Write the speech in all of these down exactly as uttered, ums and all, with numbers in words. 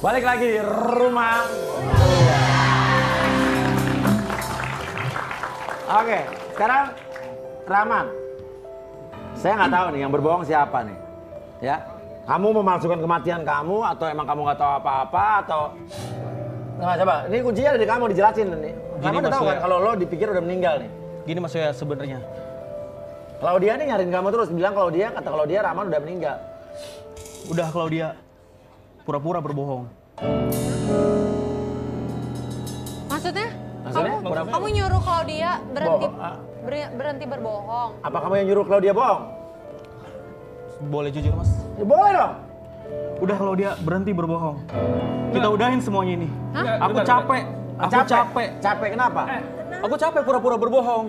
Balik lagi di rumah. Oke, sekarang Rahman. Saya nggak tahu nih yang berbohong siapa nih. Ya, kamu memalsukan kematian kamu atau emang kamu nggak tahu apa-apa atau? Nah, coba, ini kuncinya ada di kamu dijelasin nih. Kamu udah tahu kan kalau lo dipikir udah meninggal nih. Gini maksudnya sebenarnya. Claudia nih nyariin kamu terus bilang kalau dia kata kalau dia Rahman udah meninggal. Udah Claudia pura-pura berbohong. Maksudnya? Maksudnya? Kamu, Pura-pura. kamu nyuruh Claudia berhenti Bohong, ah. ber- berhenti berbohong. Apa kamu yang nyuruh Claudia bohong? Boleh jujur mas? Ya, boleh dong. Udah Claudia berhenti berbohong. Kita udahin semuanya ini. Hah? Aku capek. Aku capek. capek. Capek kenapa? Eh, aku capek pura-pura berbohong.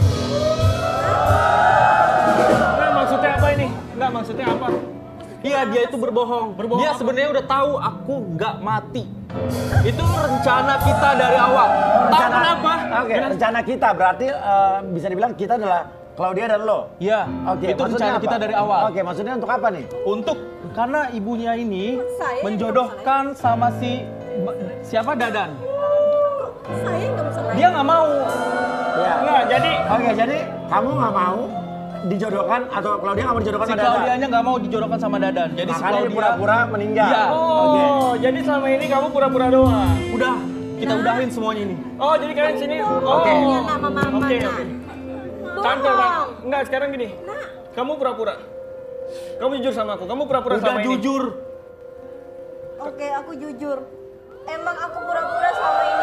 Enggak, maksudnya apa ini? Enggak, maksudnya apa? Iya dia itu berbohong. Berbohong dia apa? sebenarnya udah tahu aku nggak mati. Itu rencana kita dari awal. Tahu kenapa? Oke, rencana kita berarti eh, bisa dibilang kita adalah Claudia dan lo. Iya. Oke, itu maksudnya rencana apa? kita dari awal. Oke, maksudnya untuk apa nih? Untuk karena ibunya ini Saya menjodohkan sama si siapa Dadan. Saya nggak bisa Dia nggak mau. Ya. Enggak, jadi Oke, jadi kamu nggak mau dijodohkan atau Claudia nggak mau dijodohkan Si sama Dadan? Claudianya nggak mau dijodohkan sama Dadan. Jadi si Makanya dia Claudia pura-pura meninggal. Iya. Oke. oh, jadi selama ini kamu pura-pura doang. Udah, kita udahin semuanya ini. Oh, jadi kalian sini. Oh. Oke. Dia nama mama. Oke, nah. oke. Bohong. Tante, tante. Enggak, sekarang gini. Kamu pura-pura. Kamu jujur sama aku. Kamu pura-pura Udah sama ini. jujur. Oke, aku jujur. Emang aku pura-pura sama ini.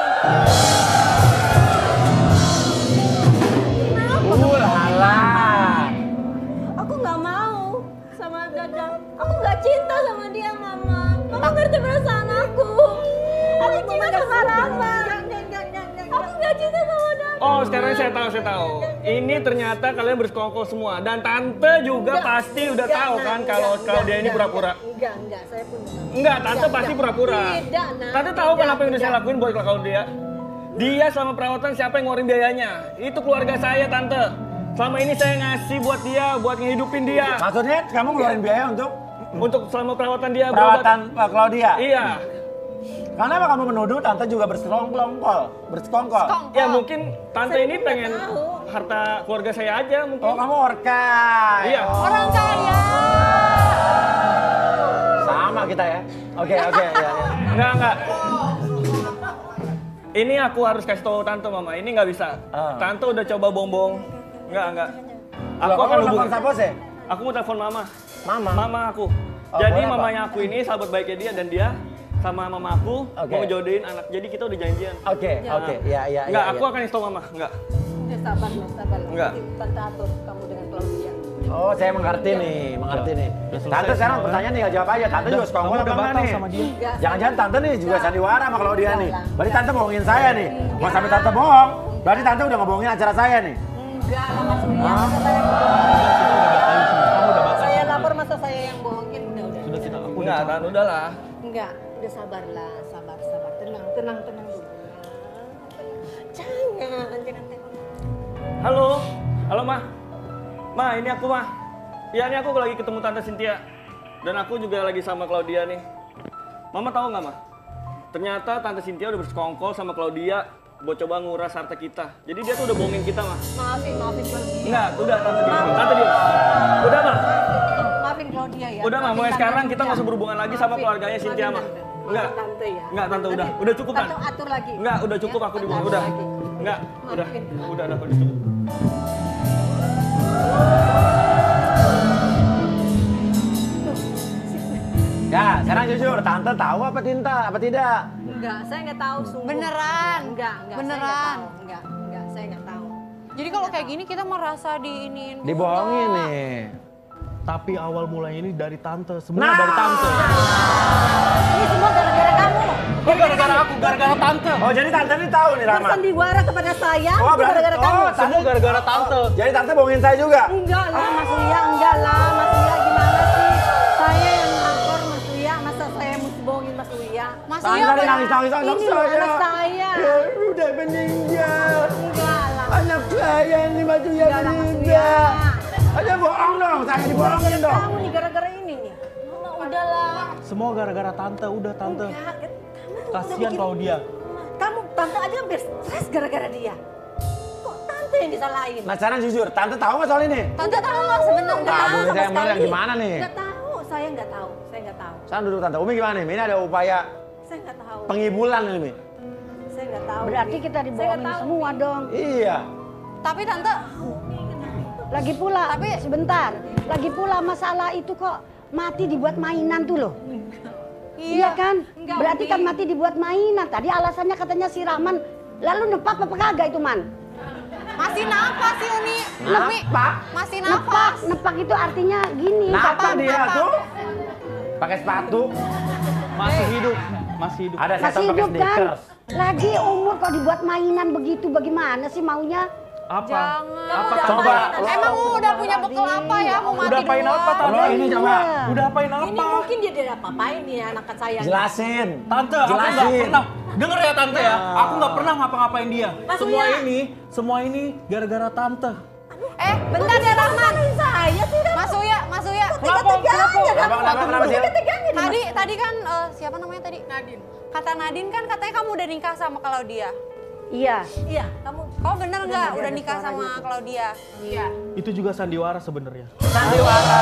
Ulala. Aku nggak mau sama Dada. Aku nggak cinta sama dia, Mama. Mama ngerti perasaan aku. Aku cinta sama Rama. Aku nggak cinta sama Dada. Oh, sekarang saya tahu, saya tahu. Ini ternyata kalian bersekongkol semua. Dan tante juga Enggak. pasti udah Enggak, tahu Nak. kan Enggak, kalau enggak, kalau dia ini enggak, pura-pura. Enggak, enggak, saya pun enggak. Enggak, tante Enggak, pasti enggak. pura-pura. Tidak, Nak. Tante tahu kan Tidak, apa yang udah saya tidak. lakuin buat kalau dia. Dia selama perawatan siapa yang ngeluarin biayanya? Itu keluarga saya, tante. Selama ini saya ngasih buat dia, buat ngehidupin dia. Maksudnya kamu ngeluarin biaya untuk Untuk selama perawatan dia perawatan uh, Claudia? Iya. Kenapa kamu menuduh tante juga bersekongkol? Bersekongkol? Sekongkol. Ya mungkin tante Saya ini juga pengen tahu. harta keluarga saya aja mungkin. Oh, kamu orkai. Iya. Oh. Orang kaya. Sama kita ya. Oke, oke, ya, ya. Enggak, enggak. Ini aku harus kasih tahu tante mama, ini nggak bisa. Ah. Tante udah coba bohong-bohong. Enggak, enggak. Loh, Aku kamu akan telepon hubungi. siapa sih? Aku mau telepon mama. Mama. Mama aku. Oh, Jadi boleh, Pak. mamanya aku ini sahabat baiknya dia dan dia sama mama aku Oke. mau jodohin anak. Jadi kita udah janjian. Oke, oke, ya, ya, Enggak, ya, aku ya. akan kasih tahu mama. Enggak. Ya sabar, ya sabar. Enggak. Nanti Tante atur kamu dengan Claudia. Oh, saya mengerti nih, mengerti nih. Udah selesai Tante sekarang semua, pertanyaan tinggal jawab aja. Tante juga Kamu sekongkol apa udah enggak batal nih? sama dia. Enggak. Jangan-jangan tante nih juga sandiwara sama Claudia nih. Enggak lah. Berarti tante bohongin saya nih. Mau sampai tante bohong, berarti tante udah ngebohongin acara saya nih. Enggak lah, Mas Uya. Hah? Masa saya yang bohongin? Kamu udah batal. Saya lapor, masa saya yang bohongin? Udah, udah. Sudah kita aku Enggak, udah. tante udahlah. Enggak, udah sabarlah, sabar, sabar. Tenang, tenang, tenang dulu. Jangan, jangan tengok. Halo. Halo, Ma. Ma, ini aku, Ma. Ya, ini aku lagi ketemu Tante Cynthia. Dan aku juga lagi sama Claudia nih. Mama tahu nggak, Ma? Ternyata Tante Cynthia udah bersekongkol sama Claudia buat coba nguras harta kita. Jadi dia tuh udah bohongin kita, Ma. Maafin, maafin Claudia. Enggak, udah Tante dia. Tante dia. Udah, Ma. Maafin Claudia ya. Udah, Ma. Maafin Mulai Tante sekarang kita Cynthia. nggak usah berhubungan lagi sama Maafin, keluarganya Cynthia, Ma. maafin Tante. Enggak. Maafin Tante ya. Enggak, Tante udah. Nanti Udah cukup, kan? Tante atur lagi. Enggak, udah cukup Ya, aku di Tante udah. atur lagi. Enggak, udah. Maafin. Udah, udah, udah cukup. Ya, sekarang jujur, tante tahu apa tinta, apa tidak? Enggak, saya nggak tahu sungguh. Beneran? Enggak, enggak. Beneran? Saya nggak tahu. Enggak, enggak. Saya nggak tahu. Jadi kalau kayak gini kita merasa diinin. juga. Dibohongin nih. Tapi awal mulanya ini dari tante, semua Nah. dari tante. Ini semua gara-gara kamu. Oh gara-gara aku, gara-gara tante. Oh, jadi tante ini tahu nih, Rama? Bersandiwara kepada saya, Oh, itu berarti- gara-gara oh, kamu. tante- Semua gara-gara tante. Jadi tante bohongin saya juga? Enggak lah, Mas Uya, enggak lah. Mas Uya gimana sih? Saya yang lapor Mas Uya, masa saya mesti bohongin Mas Uya? Mas Tante Uya nih apa? nangis-nangis anak Ini loh saya. anak saya. Ya, udah meninggal. Enggak lah. Anak saya nih Mas Uya Enggak lah, Mas Uya. meninggal. Aja bohong dong, saya dibohongin dong. Kamu nih gara-gara ini nih. Udahlah. Semua gara-gara tante, udah tante. Enggak, kamu tuh udah Kasihan bikin- Claudia. Kamu tante aja hampir stres gara-gara dia. Kok tante yang disalahin? Nah sekarang jujur, tante tahu nggak soal ini? Tante tahu nggak sebenarnya? Nggak, tahu boleh sama saya yang bener, sekali. yang gimana nih? Nggak tahu, saya nggak tahu, saya nggak tahu, Sekarang duduk tante. Umi gimana nih? Ini ada upaya saya nggak tahu, pengibulan nih, Umi. saya nggak tahu. Berarti Umi. kita Saya nggak dibohongin tahu, semua Umi. dong. Iya. Tapi tante, Lagi pula, Tapi- sebentar. Lagi pula masalah itu kok mati dibuat mainan tuh loh. Iya kan? Enggak, Berarti Umi. kan mati dibuat mainan. Tadi alasannya katanya si Rahman. Lalu nepak apa kagak itu man? masih napas sih Umi. Umi, Napak? masih Nepak, napas. nepak itu artinya gini. Napa kapan- dia apa? tuh? Pakai sepatu. Masih hidup, masih hidup. Ada Masih setan pakai hidup kan? sneakers. Lagi umur kok dibuat mainan begitu bagaimana sih maunya? Apa? Jangan. Apa Udah Coba. apain? Emang lu udah punya bekal apa ya? Mau mati Udah apain duluan? apa, Tante? Lo ini coba Iya. Udah apain Ini apa? mungkin dia tidak apa-apain nih anak saya. jelasin. Tante, aku nggak Jelasin. pernah. Denger ya Tante ya, aku nggak pernah ngapa-ngapain dia. Mas Semua Uya. ini, semua ini gara-gara Tante. Eh, bentar deh Rahman. Saya sih kan. Mas Uya, Mas Uya. Tega-teganya Kenapa, kamu. kenapa, kenapa sih? Tega-teganya dia. Tadi, tadi kan eh, siapa namanya tadi? Nadine. Kata Nadine kan katanya kamu udah nikah sama Claudia. Iya. Iya, kamu. Kau bener nggak ada udah nikah suara sama gitu. Claudia? Iya. Itu juga sandiwara sebenarnya. Sandiwara.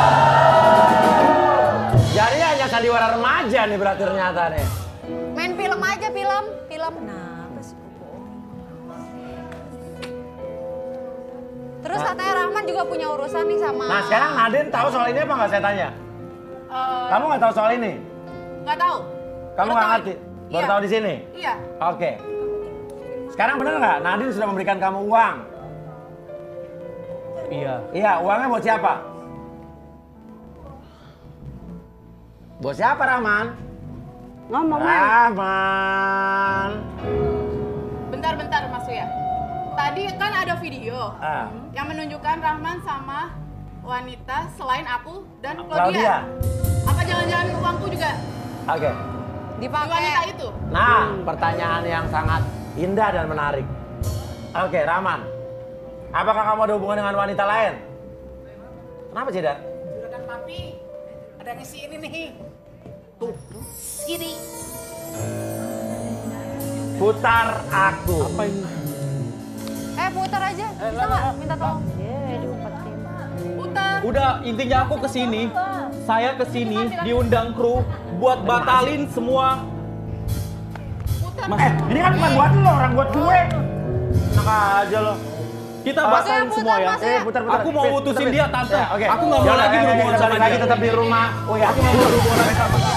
Jadi hanya sandiwara remaja nih berarti ternyata nih. Main film aja, film, film. Kenapa sih Bobo? Terus katanya Rahman juga punya urusan nih sama. Nah sekarang Nadine tahu soal ini apa nggak saya tanya? Kamu nggak tahu soal ini? Nggak tahu. Kamu nggak ngerti? Baru Iya. tahu di sini? Iya. Oke. Sekarang bener nggak Nadine sudah memberikan kamu uang? Iya. Iya, uangnya buat siapa? Buat siapa Rahman? Ngomong man. Rahman. Bentar-bentar Mas Uya. Tadi kan ada video Ah. yang menunjukkan Rahman sama wanita selain aku dan Claudia. Claudia. Apa jangan-jangan uangku juga Oke. di wanita Dipakai. itu? Nah, pertanyaan yang sangat indah dan menarik. Oke, Rahman. Apakah kamu ada hubungan dengan wanita lain? Kenapa, Cida? Juragan papi, ada ngisi ini nih. Tuh, ini. Putar aku. Apa ini? Eh, putar aja. Bisa nggak? Minta tolong. Eh, diumpetin. Putar. Udah, intinya aku kesini, saya kesini diundang kru buat batalin semua. Putar. Eh, ini kan bukan buat lo, orang buat gue. Enak aja lo. Kita Oh, batalin putar, semua ya. Mas, ya. Eh, putar-putar. Aku mau Eh, mutusin putar, dia, putar. Tante. Ya, oke. Aku nggak mau Yaudah, lagi ayo, ayo, berhubungan kita sama balik lagi dia. tetap di rumah. Oh ya, Aku nggak mau berhubungan lagi sama dia.